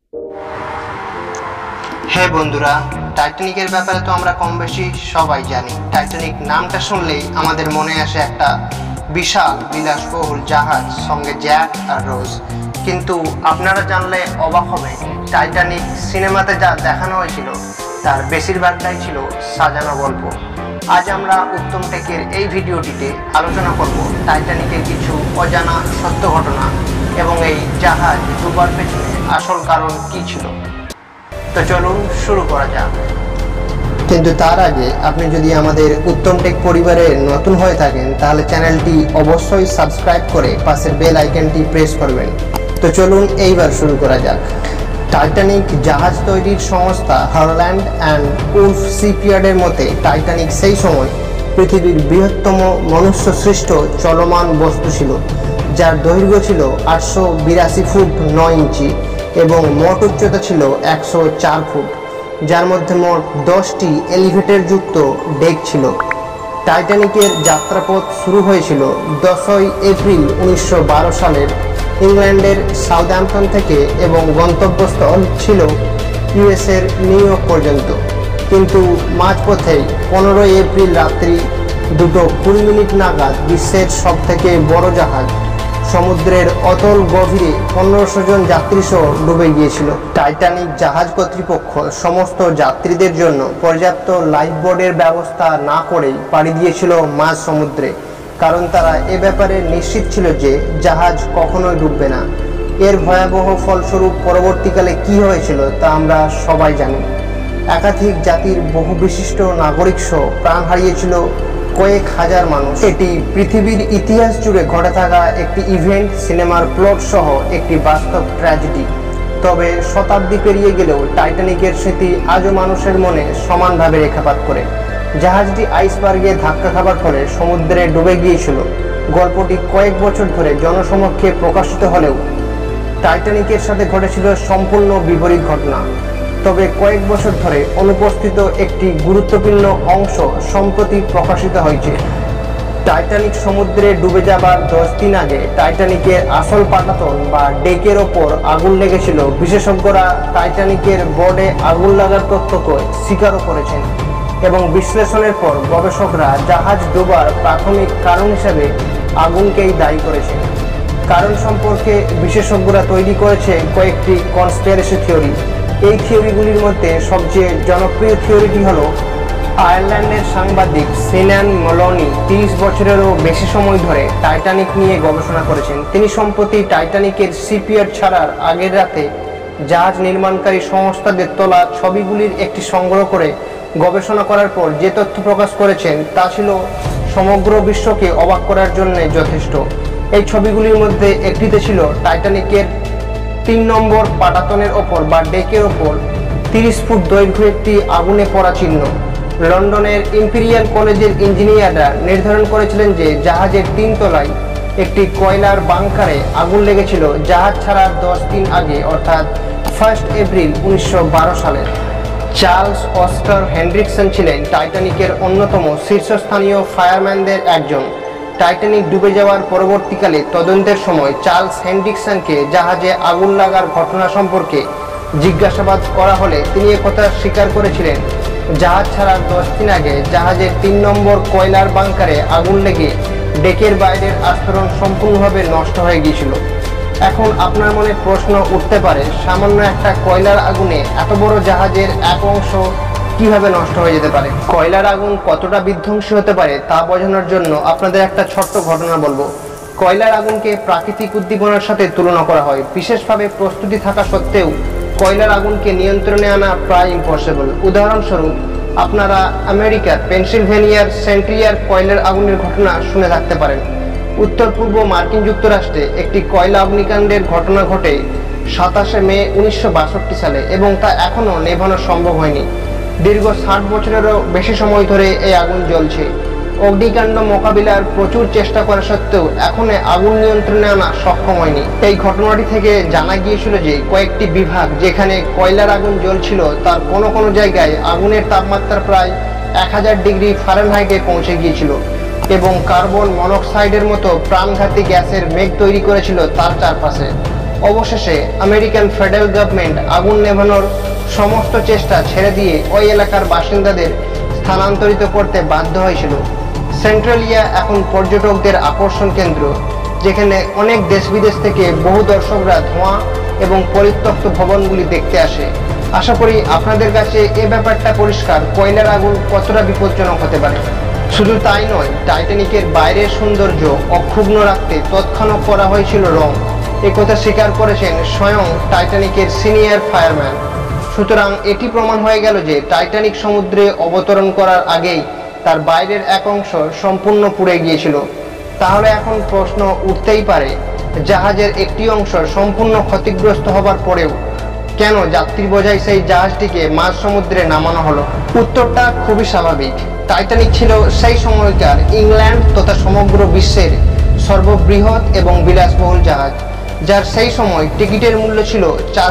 হ্যাঁ বন্ধুরা, টাইটানিকের ব্যাপারে তো আমরা কম বেশি সবাই জানি। টাইটানিক নামটা শুনলেই আমাদের মনে আসে একটা বিশাল বিলাসবহুল জাহাজ, সঙ্গে জ্যাক আর রোজ। কিন্তু আপনারা জানলে অবাক হবেন, টাইটানিক সিনেমাতে যা দেখানো হয়েছিল তার বেশিরভাগটাই ছিল সাজানো গল্প। আজ আমরা উত্তম টেকের এই ভিডিওটিতে আলোচনা করব টাইটানিকের কিছু অজানা সত্য ঘটনা এবং এই জাহাজ ডুবার পেছনে আসল কারণ কী ছিল। তো চলুন শুরু করা যাক। কিন্তু তার আগে আপনি যদি আমাদের উত্তম টেক পরিবারে নতুন হয়ে থাকেন তাহলে চ্যানেলটি অবশ্যই সাবস্ক্রাইব করে পাশের বেল আইকনটি প্রেস করবেন। তো চলুন এইবার শুরু করা যাক। টাইটানিক জাহাজ তৈরির সংস্থা হারল্যান্ড অ্যান্ড উলফ শিপইয়ার্ডের মতে টাইটানিক সেই সময় পৃথিবীর বৃহত্তম মনুষ্য সৃষ্ট চলমান বস্তু ছিল, যার দৈর্ঘ্য ছিল 882 ফুট 9 ইঞ্চি এবং মোট উচ্চতা ছিল 104 ফুট, যার মধ্যে মোট 10টি এলিভেটর যুক্ত ডেক ছিল। টাইটানিকের যাত্রাপথ শুরু হয়েছিল 10ই এপ্রিল 1912 সালের ইংল্যান্ডের সাউথহ্যাম্পটন থেকে এবং গন্তব্যস্থল ছিল ইউএসের নিউ ইয়র্ক পর্যন্ত। কিন্তু মাঝপথেই 15ই এপ্রিল রাত্রি 2:20 নাগাদ বিশ্বের সবথেকে বড় জাহাজ সমুদ্রের অতল গভীরে 1500 জন যাত্রী সহ ডুবে গিয়েছিল। টাইটানিক জাহাজ কর্তৃপক্ষ সমস্ত যাত্রীদের জন্য পর্যাপ্ত লাইফবোর্ডের ব্যবস্থা না করেই পাড়ি দিয়েছিল মাঝ সমুদ্রে, কারণ তারা এ ব্যাপারে নিশ্চিত ছিল যে জাহাজ কখনোই ডুববে না। এর ভয়াবহ ফলস্বরূপ পরবর্তীকালে কি হয়েছিল তা আমরা সবাই জানি। একাধিক জাতির বহু বিশিষ্ট নাগরিক সহ প্রাণ হারিয়েছিল কয়েক হাজার মানুষ। এটি পৃথিবীর ইতিহাস জুড়ে ঘটে থাকা একটি ইভেন্ট, সিনেমার প্লট সহ একটি বাস্তব ট্র্যাজেডি। তবে শতাব্দী পেরিয়ে গেলেও টাইটানিকের স্মৃতি আজও মানুষের মনে সমানভাবে রেখাপাত করে। জাহাজটি আইসবার্গে ধাক্কা খাবার ফলে সমুদ্রে ডুবে গিয়েছিল। গল্পটি কয়েক বছর ধরে জনসমক্ষে প্রকাশিত হলেও টাইটানিকের সাথে ঘটেছিল সম্পূর্ণ বিপরীত ঘটনা। তবে কয়েক বছর ধরে অনুপস্থিত একটি গুরুত্বপূর্ণ অংশ সম্প্রতি প্রকাশিত হয়েছে। টাইটানিক সমুদ্রে ডুবে যাবার 10 দিন আগে টাইটানিকের আসল পাটাতন বা ডেকের ওপর আগুন লেগেছিল। বিশেষজ্ঞরা টাইটানিকের বোর্ডে আগুন লাগার তথ্যকে স্বীকারও করেছেন এবং বিশ্লেষণের পর গবেষকরা জাহাজ ডোবার প্রাথমিক কারণ হিসেবে আগুনকেই দায়ী করেছেন। কারণ সম্পর্কে বিশেষজ্ঞরা তৈরি করেছে কয়েকটি কনস্পিরেসি থিওরি। এই থিওরিগুলির মধ্যে সবচেয়ে জনপ্রিয় থিওরিটি হলো আয়ারল্যান্ডের সাংবাদিক সিনান মলনি 30 বছরেরও বেশি সময় ধরে টাইটানিক নিয়ে গবেষণা করেছেন। তিনি সম্প্রতি টাইটানিকের শিপইয়ার্ড ছাড়ার আগের রাতে জাহাজ নির্মাণকারী সংস্থাদের তোলা ছবিগুলির একটি সংগ্রহ করে গবেষণা করার পর যে তথ্য প্রকাশ করেছেন তা ছিল সমগ্র বিশ্বকে অবাক করার জন্য যথেষ্ট। এই ছবিগুলির মধ্যে একটিতে ছিল টাইটানিকের 3 নম্বর পাটাতনের ওপর বা ডেকের ওপর 30 ফুট দৈর্ঘ্য একটি আগুনে পড়া চিহ্ন। লন্ডনের ইম্পেরিয়াল কলেজের ইঞ্জিনিয়াররা নির্ধারণ করেছিলেন যে জাহাজের 3 তলায় একটি কয়লার বাংকারে আগুন লেগেছিল জাহাজ ছাড়ার 10 দিন আগে, অর্থাৎ 1 এপ্রিল 1912 সালে। চার্লস অস্কার হেনরিকসন ছিলেন টাইটানিকের অন্যতম শীর্ষস্থানীয় ফায়ারম্যানদের একজন। টাইটানিক ডুবে যাওয়ার পরবর্তীকালে তদন্তের সময় চার্লস হেনরিকসনকে জাহাজে আগুন লাগার ঘটনা সম্পর্কে জিজ্ঞাসাবাদ করা হলে তিনি একথা স্বীকার করেছিলেন, জাহাজ ছাড়ার 10 দিন আগে জাহাজের 3 নম্বর কয়লার বাংকারে আগুন লেগে ডেকের বাইরের আস্তরণ সম্পূর্ণভাবে নষ্ট হয়ে গিয়েছিল। এখন আপনার মনে প্রশ্ন উঠতে পারে, সামান্য একটা কয়লার আগুনে এত বড় জাহাজের এক অংশ কিভাবে নষ্ট হয়ে যেতে পারে? কয়লার আগুন কতটা বিধ্বংসী হতে পারে তা বোঝানোর জন্য আপনাদের একটা ছোট্ট ঘটনা বলবো। কয়লার আগুনকে প্রাকৃতিক উদ্দীপনার সাথে তুলনা করা হয়। বিশেষভাবে প্রস্তুতি থাকা সত্ত্বেও কয়লার আগুনকে নিয়ন্ত্রণে আনা প্রায় ইম্পসিবল। উদাহরণস্বরূপ, আপনারা আমেরিকার পেনসিলভেনিয়ার সেন্ট্রিয়ার কয়লার আগুনের ঘটনা শুনে থাকতে পারেন। উত্তর পূর্ব মার্কিন যুক্তরাষ্ট্রে একটি কয়লা অগ্নিকাণ্ডের ঘটনা ঘটে 27 মে 1962 সালে এবং তা এখনও নেভানো সম্ভব হয়নি। দীর্ঘ 60 বছরেরও বেশি সময় ধরে এই আগুন জ্বলছে। অগ্নিকাণ্ড মোকাবিলার প্রচুর চেষ্টা করা সত্ত্বেও এখনো আগুন নিয়ন্ত্রণে আনা সক্ষম হয়নি। এই ঘটনাটি থেকে জানা গিয়েছিল যে কয়েকটি বিভাগ যেখানে কয়লার আগুন জ্বলছিল তার কোনো কোনো জায়গায় আগুনের তাপমাত্রা প্রায় 1000 ডিগ্রি ফারেনহাইটে পৌঁছে গিয়েছিল এবং কার্বন মনোক্সাইডের মতো প্রাণঘাতী গ্যাসের মেঘ তৈরি করেছিল তার চারপাশে। অবশেষে আমেরিকান ফেডারেল গভর্নমেন্ট আগুন নেভানোর সমস্ত চেষ্টা ছেড়ে দিয়ে ওই এলাকার বাসিন্দাদের স্থানান্তরিত করতে বাধ্য হয়েছিল। সেন্ট্রালিয়া এখন পর্যটকদের আকর্ষণ কেন্দ্র, যেখানে অনেক দেশ বিদেশ থেকে বহু দর্শকরা ধোঁয়া এবং পরিত্যক্ত ভবনগুলি দেখতে আসে। আশা করি আপনাদের কাছে এ ব্যাপারটা পরিষ্কার কয়লার আগুন কতটা বিপজ্জনক হতে পারে। শুধু তাই নয়, টাইটানিকের বাইরের সৌন্দর্য অক্ষুণ্ণ রাখতে তৎক্ষণাৎ করা হয়েছিল রং। একথা স্বীকার করেছেন স্বয়ং টাইটানিকের সিনিয়র ফায়ারম্যান। সুতরাং এটি প্রমাণ হয়ে গেল যে টাইটানিক সমুদ্রে অবতরণ করার আগেই তার বাইরের এক অংশ সম্পূর্ণ পুড়ে গিয়েছিল। তাহলে এখন প্রশ্ন উঠতেই পারে, জাহাজের একটি অংশ সম্পূর্ণ ক্ষতিগ্রস্ত হবার পরেও কেন যাত্রী বোঝাই সেই জাহাজটিকে মাঝ সমুদ্রে নামানো হলো? উত্তরটা খুবই স্বাভাবিক। টাইটানিক ছিল সেই সময়কার ইংল্যান্ড তথা সমগ্র বিশ্বের সর্ববৃহৎ এবং বিলাসবহুল জাহাজ, যার সেই সময় টিকিটের মূল্য ছিল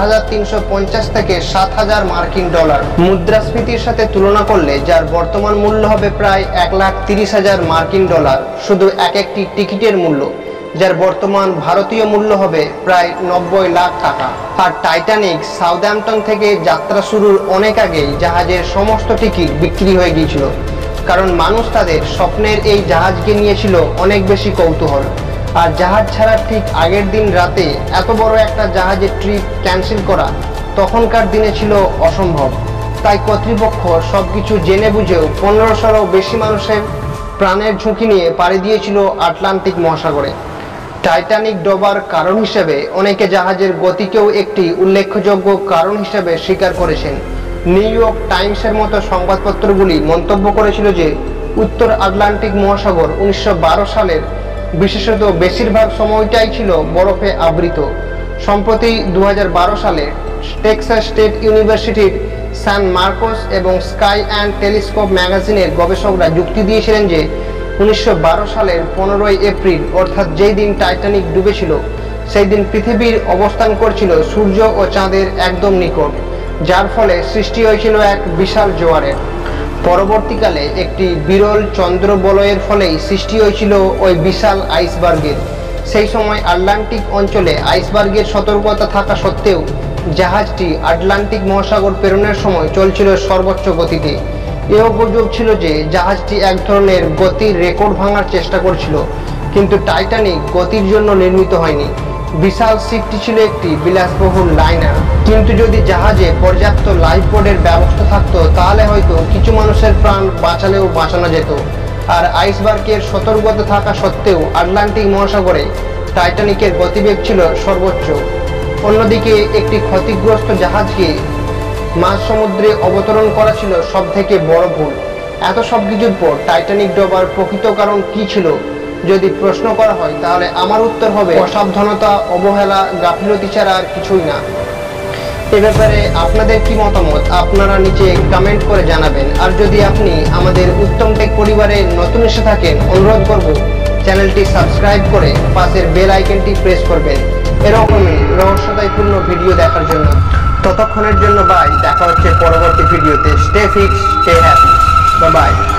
4,350 থেকে 7,000 মার্কিন ডলার। মুদ্রাস্ফীতির সাথে তুলনা করলে যার বর্তমান মূল্য হবে প্রায় 1,30,000 মার্কিন ডলার শুধু একটি টিকিটের মূল্য, যার বর্তমান ভারতীয় মূল্য হবে প্রায় 90 লাখ টাকা। আর টাইটানিক সাউদাম্পটন থেকে যাত্রা শুরুর অনেক আগেই জাহাজের সমস্ত টিকিট বিক্রি হয়ে গিয়েছিল, কারণ মানুষ তাদের স্বপ্নের এই জাহাজকে নিয়েছিল অনেক বেশি কৌতূহল। আর জাহাজ ছাড়ার ঠিক আগের দিন রাতে এত বড় একটা জাহাজের ট্রিপ ক্যান্সেল করা তখনকার দিনে ছিল অসম্ভব। তাই কর্তৃপক্ষ সবকিছু জেনে বুঝেও 1500-ও বেশি মানুষের প্রাণের ঝুঁকি নিয়ে পাড়ি দিয়েছিল আটলান্টিক মহাসাগরে। টাইটানিক ডোবার কারণ হিসেবে অনেকে জাহাজের গতিকেও একটি উল্লেখযোগ্য কারণ হিসেবে স্বীকার করেছেন। নিউ ইয়র্ক টাইমসের মতো সংবাদপত্রগুলি মন্তব্য করেছিল যে উত্তর আটলান্টিক মহাসাগর 1912 সালের বিশেষত বেশিরভাগ সময়টাই ছিল বরফে আবৃত। সম্প্রতি 2012 সালে টেক্সাস স্টেট ইউনিভার্সিটির সান মার্কোস এবং স্কাই অ্যান্ড টেলিস্কোপ ম্যাগাজিনের গবেষকরা যুক্তি দিয়েছিলেন যে 1912 সালের 15 এপ্রিল, অর্থাৎ যেই দিন টাইটানিক ডুবেছিল, সেই দিন পৃথিবীর অবস্থান করছিল সূর্য ও চাঁদের একদম নিকট, যার ফলে সৃষ্টি হয়েছিল এক বিশাল জোয়ারের। পরবর্তীকালে একটি বিরল চন্দ্রবলয়ের ফলেই সৃষ্টি হয়েছিল ওই বিশাল আইসবার্গের। সেই সময় আটলান্টিক অঞ্চলে আইসবার্গের সতর্কতা থাকা সত্ত্বেও জাহাজটি আটলান্টিক মহাসাগর প্রেরণের সময় চলছিল সর্বোচ্চ গতিতে। এও গুজব ছিল যে জাহাজটি এক ধরনের গতির রেকর্ড ভাঙার চেষ্টা করছিল, কিন্তু টাইটানিক গতির জন্য নির্মিত হয়নি। বিশাল শিপটি ছিল একটি বিলাসবহুল লাইনার, কিন্তু যদি জাহাজে পর্যাপ্ত লাইফবোর্ডের ব্যবস্থা থাকতো তাহলে হয়তো কিছু মানুষের প্রাণ বাঁচালেও বাঁচানো যেত। আর আইসবার্গের সতর্কতা থাকা সত্ত্বেও আটলান্টিক মহাসাগরে টাইটানিকের গতিবেগ ছিল সর্বোচ্চ। অন্যদিকে একটি ক্ষতিগ্রস্ত জাহাজকে মাঝ সমুদ্রে অবতরণ করা ছিল সবথেকে বড় ভুল। এত সব কিছুর পর টাইটানিক ডোবার প্রকৃত কারণ কি ছিল যদি প্রশ্ন করা হয়, তাহলে আমার উত্তর হবে অসাবধানতা, অবহেলা, গাফিলতি ছাড়া আর কিছুই না। এ ব্যাপারে আপনাদের কি মতামত আপনারা নিচে কমেন্ট করে জানাবেন। আর যদি আপনি আমাদের উত্তম টেক পরিবারে নতুন এসে থাকেন, অনুরোধ করব চ্যানেলটি সাবস্ক্রাইব করে পাশের বেল আইকনটি প্রেস করবেন এরকমই রহস্যময়পূর্ণ ভিডিও দেখার জন্য। ততক্ষণের জন্য বাই, দেখা হচ্ছে পরবর্তী ভিডিওতে। Stay fix, stay happy, by.